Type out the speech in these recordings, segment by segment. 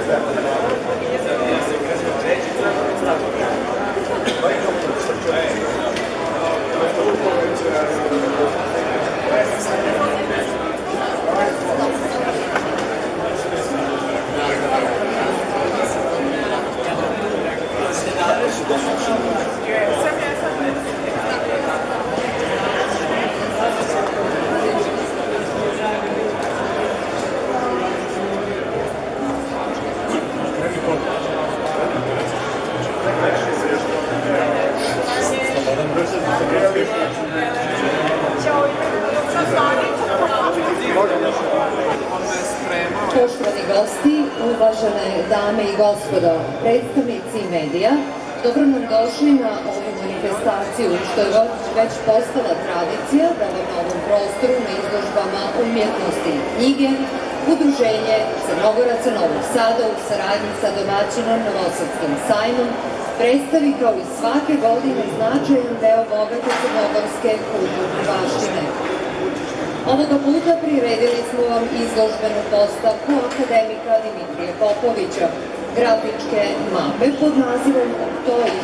Poštovani gosti, uvažene dame i gospodo, predstavnici medija, dobro nam došli na ovu manifestaciju, što je već postala tradicija da vam na ovom prostoru na izložbama umjetnosti i knjige Udruženje Crnogoraca Novog Sada u saradnji sa domaćinom Novosadskim sajmom predstavi kao i svake godine značajan deo bogate crnogorske kulturne baštine. Ovoga puta priredili smo vam izložbenu postavku akademika Dimitrija Popovića, grafičke mape pod nazivom Oktoji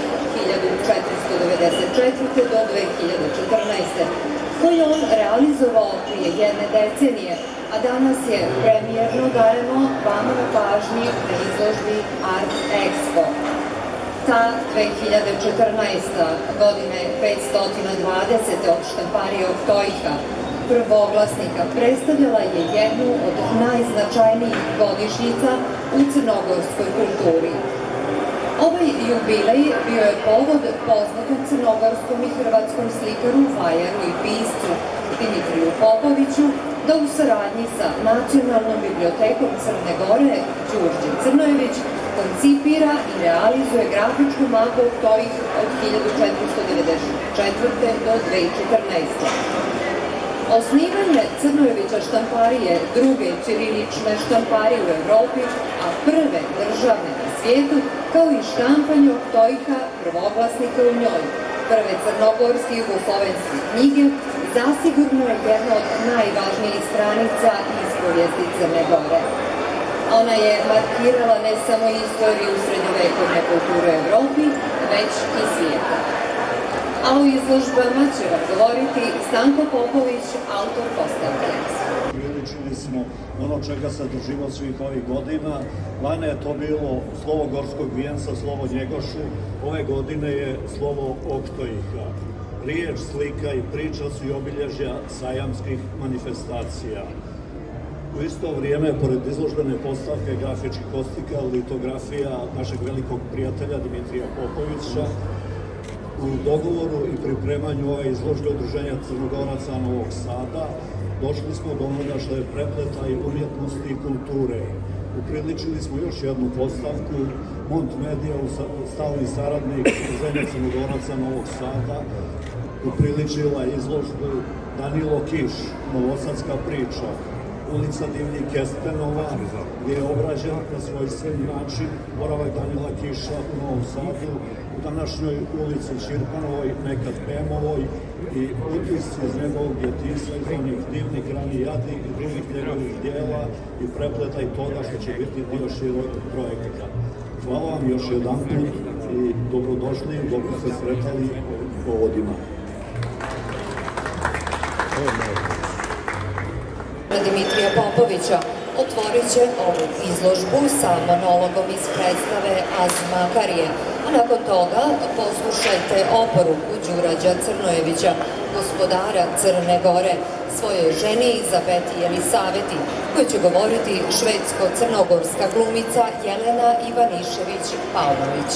1494. do 2014. koju on realizovao prije jedne decenije, a danas je premijerno dajemo vama na pažnji na izložbi Art Expo. Ta 2014. godine 520. od štamparije Oktojka, prvoglasnika, predstavljala je jednu od najznačajnijih godišnjica u crnogorskoj kulturi. Ovaj jubilej bio je povod poznatom crnogorskom i hrvatskom slikaru, vajaru i piscu Dimitriju Popoviću da u saradnji sa Nacionalnom bibliotekom Crne Gore Đurđe Crnojević koncipira i realizuje grafičku mapu Oktojih od 1494. do 2014. Osnivanje Crnojevića štamparije, druge ćirilične štamparije u Evropi, a prve državne na svijetu, kao i štampanje Oktojka, prvoglasnika u njoj, prve crnogorske i jugoslovenske knjige, zasigurno je jedna od najvažnijih stranica ispovijesti Crne Gore. Ona je markirala ne samo istoriju srednjovekovne kulture u Evropi, već i svijeta. A u izložbama će vam govoriti Stanko Popović, autor postavke. Priličili smo ono čega se držimo svih ovih godina. Lane je to bilo slovo Gorskog vijenca, slovo Njegošu. Ove godine je slovo Oktojika. Riječ, slika i priča su i obilježja sajamskih manifestacija. U isto vrijeme, pored izložbene postavke grafičkih kostika, litografija našeg velikog prijatelja Dimitrija Popovića, u dogovoru i pripremanju ove izložbe Udruženja Crnogoraca Novog Sada došli smo do onoga što je prepletaj umjetnosti i kulture. Upriličili smo još jednu postavku, Mont Media, stalni saradnik Udruženja Crnogoraca Novog Sada, upriličila izložbu Danilo Kiš, Novosadska priča, ulica Divljih Kestenova, gdje je obrađen na svojstven način boravak Danila Kiša u Novom Sadu, u današnjoj ulici Čirpanovoj, nekad Pemovoj, i utisci iz njegovog djetinjstva, iz onih divnih ranijadi i drugih njegovih dijela i prepletaj toga što će biti dio širokog projekta. Hvala vam još jedan put i dobrodošli i dobro se sretali povodima. Dimitrija Popovića otvorit će ovu izložbu sa monologom iz predstave Azmakarije, a nakon toga poslušajte oporuku Đurađa Crnojevića, gospodara Crne Gore, svojoj ženi Izabeti Jelisaveti, koju će govoriti švedsko-crnogorska glumica Jelena Ivanišević-Paunović.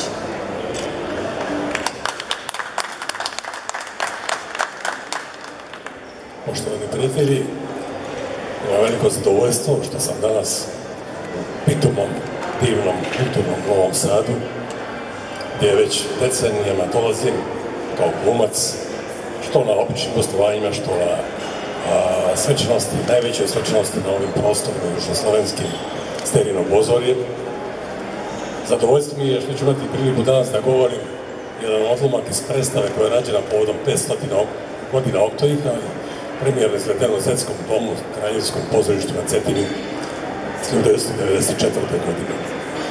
Poštovani prijatelji, ima veliko zadovoljstvo što sam danas u pitomom, divnom, kulturnom Novom Sadu, gdje već decenijama dolazim kao glumac, što na običnim gostovanjima, što na svečanosti, najvećoj svečanosti na ovim prostorima južnoslovenskim Sterijino Bozorje. Zadovoljstvo mi je što ću imati priliku danas da govorim jedan odlomak iz predstave koja je rađena povodom 500 godina Oktojika, premijerno izvedeno u Zetskom domu, Kraljevskom pozorištu na Cetini 1994. godine.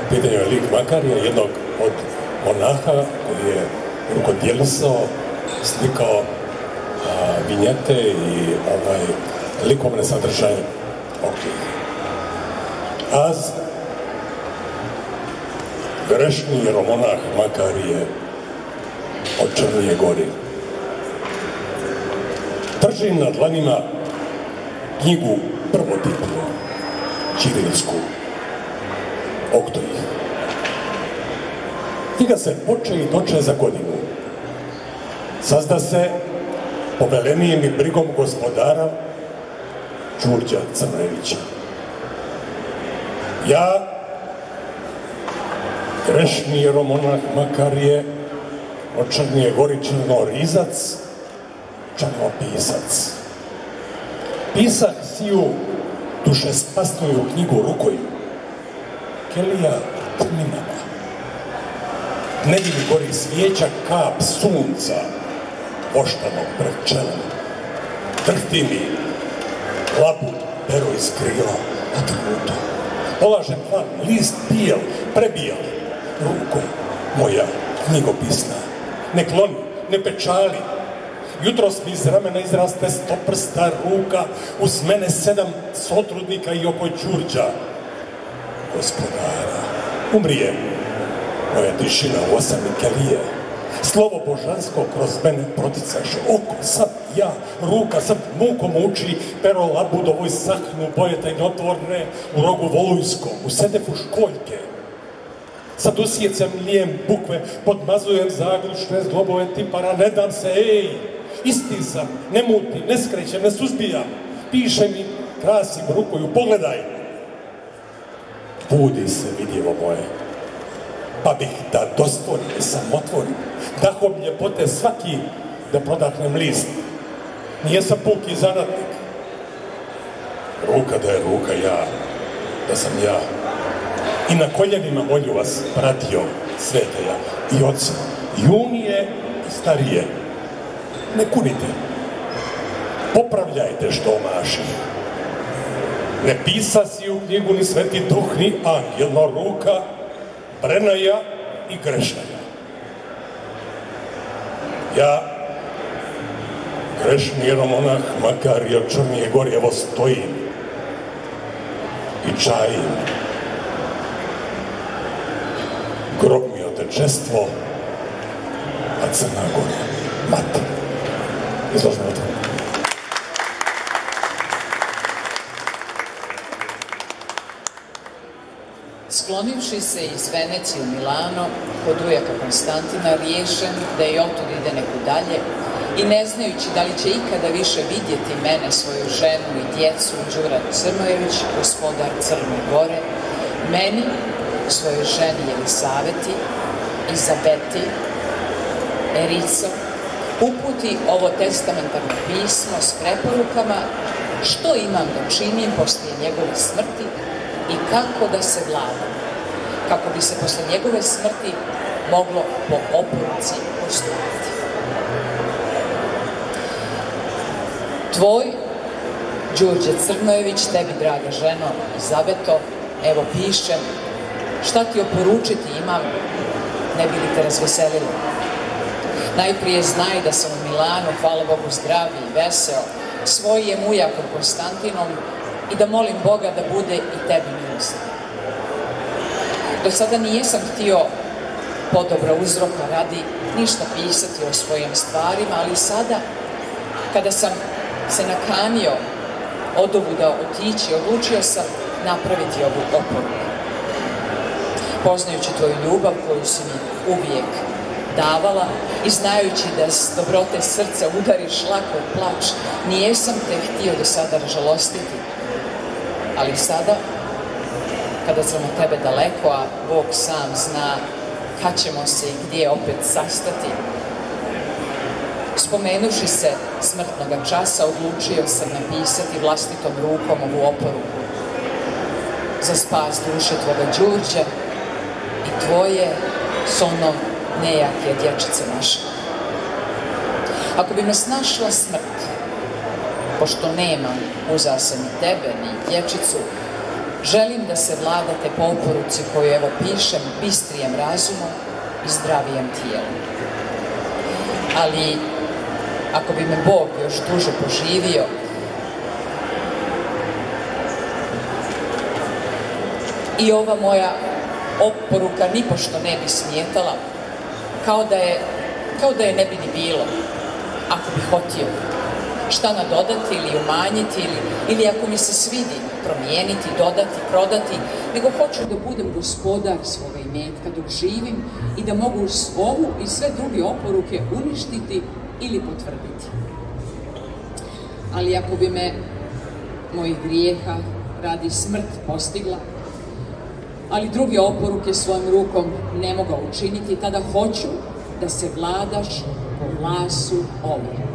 Pitanju je lik Makarija, jednog od monaha koji je rukodjelisao, slikao vinjete i likovne sadržaje okvije. Az grešni jeromonah Makarije od Črnije Gori. Držim na dlanima knjigu prvotipnu, ćirilsku, Oktojih. Knjiga se poče i doče za godinu. Sazda se povelenijem i brigom gospodara Đurđa Crnojevića. Ja, grešni jeromonah Makarije od Črnije Gori, Črnorizac, Črnopisac. Pisah siju dušespasnuju knjigu rukoju, kelija tminama. Nedjelji gori svijeća kap sunca, oštanog pred čelom. Drhti mi labud pero iz krila, otrgnuto. Polažem plan, list bijel, prebijal, ruko moja knjigopisna. Ne kloni, ne pečali. Jutros mi iz ramena izraste 100 prsta ruka, uz mene 7 sotrudnika i oko Đurđa gospodara. Umrije moja tišina u 8 kelije. Slovo božansko kroz mene proticaše. Oko, sad ja, ruka, sad mukom uči, pero labudovoj sahnu, boje tajnotvorne, u rogu volujskom, u sedefu školjke. Sad usjecem lijem bukve, podmazujem zaglušne zglobove tipara, ne dam se, ej! Isti sam, ne mutim, ne skrećem, ne suzbijam. Piše mi, krasim rukoju, pogledaj. Budi se, vidjevo moje. Pa bih da dostvorim i samotvorim. Dahom ljepote svaki da prodahnem list. Nije sam puki zanatnik. Ruka da je ruka ja, da sam ja. I na koljenima molju vas pratio sveteja i oca, junije i starije. Ne kunite, popravljajte što maši. Ne pisa si u knjigu ni sveti duh, ni angel, no ruka Brenaja i Grešnaja. Ja, grešni jeromonah Makarija od Črnije Gori, evo stojim i čajim. Grob mi otečestvo, a Crna Gora mati. Izložno od toga. Sklonivši se iz Venecije u Milano, kod ujaka Konstantina, riješen da i otud ide neku dalje i ne znajući da li će ikada više vidjeti mene, svoju ženu i djecu, Đura Crnojević, gospodar Crne Gore, meni, svojoj ženi Jelisaveti, Izabeti, Erico, uputi ovo testamentarno pismo s preporukama što imam da činim poslije njegove smrti i kako da se vladam, kako bi se posle njegove smrti moglo po oporuci postupiti. Tvoj, Đurđe Crnojević, tebi, draga ženo, Izabeto, evo pišem, šta ti oporučiti imam, ne bi li te razveselilo. Najprije znaj da sam u Milanu, hvala Bogu, zdravi i veseo, svojijem ujakom Konstantinom i da molim Boga da bude i tebi milostiv. Do sada nijesam htio podobra uzroka radi ništa pisati o svojim stvarima, ali sada, kada sam se nakanio odovuda otići, odlučio sam napraviti ovu oporuku. Poznajući tvoju ljubav koju si mi uvijek davala i znajući da s dobrote srca udariš lako u plač, nijesam te htio do sada žalostiti. Ali sada, kada sam od tebe daleko, a Bog sam zna kad ćemo se i gdje opet sastati, spomenuvši se smrtnoga časa, odlučio sam napisati vlastitom rukom ovu oporuku za spas duše tvoga Đurđa i tvoje s onom nejake dječice naše. Ako bi me snašla smrt, pošto nemam uza se ni tebe, ni dječicu, Želim da se vladate po oporuci koju evo pišem, bistrijem razumom i zdravijem tijelom. Ali, ako bi me Bog još duže poživio, i ova moja oporuka nipošto ne bi smetala, kao da je ne bi ni bilo, ako bi hotio šta nadodati ili umanjiti, ili ako mi se svidi promijeniti, dodati, prodati, nego hoću da budem gospodar svoga imetka dok živim i da mogu ovu i sve druge oporuke uništiti ili potvrditi. Ali ako bi me mojih grijeha radi smrt postigla, ali druge oporuke svojom rukom ne mogao učiniti, tada hoću da se vladaš po glasu ovom.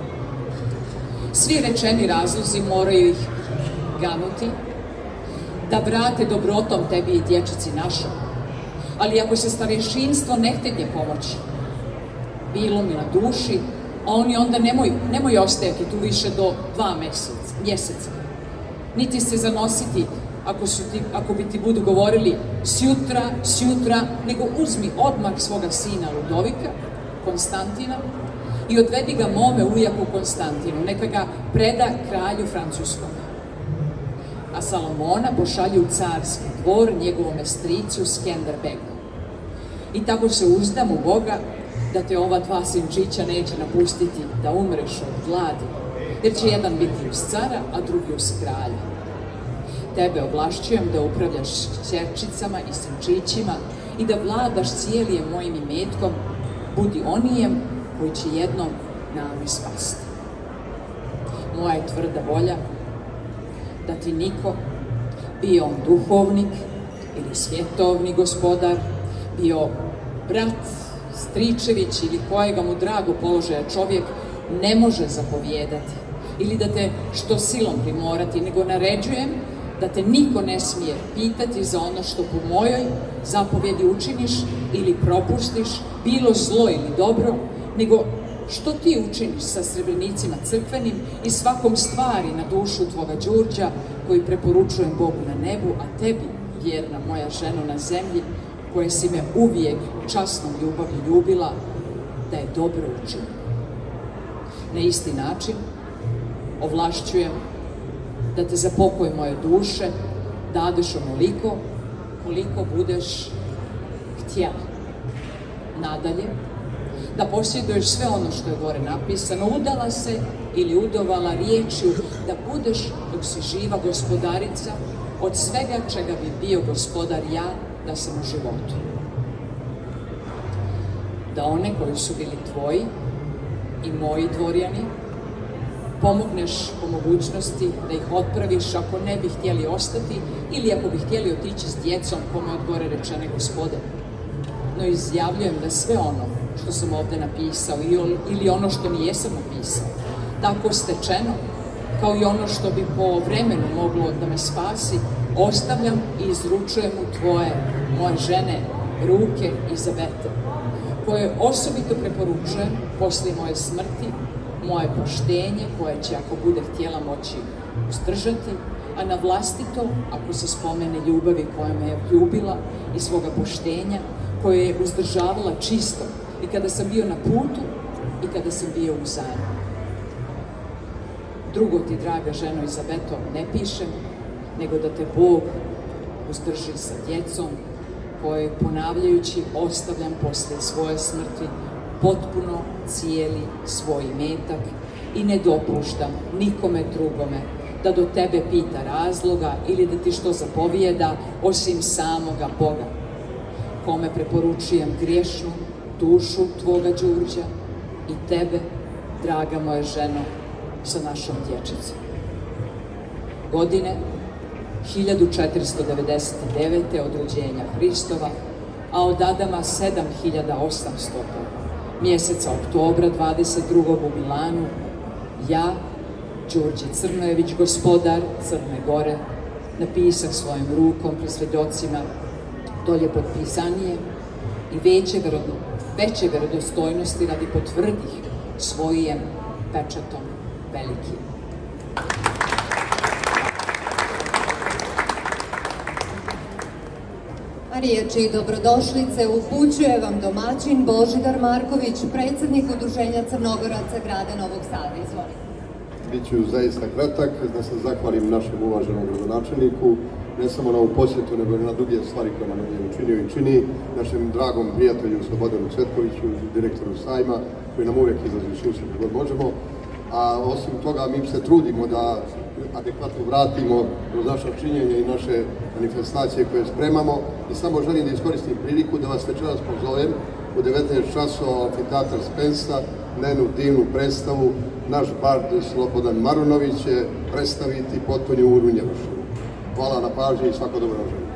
Svi rečeni razlozi moraju ih ganuti, da vrate dobrotom tebi i dječici našom. Ali ako se starešinstvo ne htedje pomoći, bilo mi na duši, a oni onda nemoj ostajati tu više do 2 mjeseca. Niti se zanositi ako bi ti budu govorili sjutra, nego uzmi odmah svoga sina Ludovika, Konstantina, i odvedi ga mome ujaku Konstantinu, neka ga preda kralju Francuskom. A Salomona pošalju u carski dvor njegovome stricu Skenderbegu. I tako se uzdam u Boga da te ova 2 sinčića neće napustiti da umreš od gladi, jer će jedan biti uz cara, a drugi uz kralja. Tebe ovlašćujem da upravljaš kćerčicama i sinčićima i da vladaš cijelim mojim imetkom, budi onijem koji će jednom nami spasti. Moja je tvrda volja da ti niko, bio on duhovnik ili svjetovni gospodar, bio brat, stričević ili kojega mu drago položaja čovjek, ne može zapovijedati ili da te što silom primorati, nego naređujem da te niko ne smije pitati za ono što po mojoj zapovjedi učiniš ili propustiš, bilo zlo ili dobro, nego što ti učiniš sa srebrenicima crkvenim i svakom stvari na dušu tvoga Đurđa, koji preporučujem Bogu na nebu, a tebi, vjerna moja ženo na zemlji, koje si me uvijek časnom ljubavlju ljubila, da je dobro učini. Na isti način ovlašćujem da te za pokoj moje duše dadeš onoliko koliko budeš htjela. Nadalje, da posjeduješ sve ono što je gore napisano, udala se ili udovala riječju, da budeš dok si živa gospodarica od svega čega bi bio gospodar ja da sam u životu. Da one koji su bili tvoji i moji dvorjani pomogneš po mogućnosti da ih otpraviš ako ne bi htjeli ostati ili ako bi htjeli otići s djecom kome od gore rečene gospode. No izjavljujem da sve ono što sam ovdje napisao ili ono što nijesam napisao, tako stečeno, kao i ono što bi po vremenu moglo da me spasi, ostavljam i izručujem u tvoje, moje žene, ruke Izabete, koje osobito preporučujem poslije moje smrti, moje poštenje koje će, ako bude htjela, moći uzdržati, a na vlastito, ako se spomene ljubavi koja me je ljubila i svoga poštenja, koje je uzdržavala čisto i kada sam bio na putu i kada sam bio u zajmu. Drugo ti, draga ženo Izabeto, ne pišem, nego da te Bog uzdrži sa djecom, koje ponavljajući ostavljam poslije svoje smrti potpuno cijeli svoj imetak i ne dopuštam nikome drugome da do tebe pita razloga ili da ti što zapovijeda osim samoga Boga, kome preporučujem griješnu dušu tvoga Đurđa i tebe, draga moja ženo, sa našom dječicom. Godine 1499. od rođenja Hristova, a od Adama 7800. Mjeseca oktobra 22. u Milanu, ja, Đurđe Crnojević, gospodar Crne Gore, napisah svojim rukom pred svjedocima dolje potpisanije i veće vjerodostojnosti radi potvrdih svojim pečatom velikim. Riječi dobrodošlice upućuje vam domaćin Božidar Marković, predsjednik Udruženja Crnogoraca grada Novog Sada. Izvolite. Biću zaista kratak, da se zahvalim našem uvaženom gradonačelniku, ne samo na ovu posjetu, nego i na druge stvari koje nam je učinio i čini, našem dragom prijatelju Slobodanu Cvetkoviću, direktoru sajma, koji nam uvijek izlazi u susret kad možemo. A osim toga mi se trudimo da adekvatno vratimo kroz naša činjenja i naše manifestacije koje spremamo i samo želim da iskoristim priliku da vas večeras pozovem u 19 časova amfiteatar Spensa na jednu divnu predstavu. Naš bard Slobodan Marunović će predstaviti Potonju u Runjevašu. Hvala na pažnji i svako dobro želim.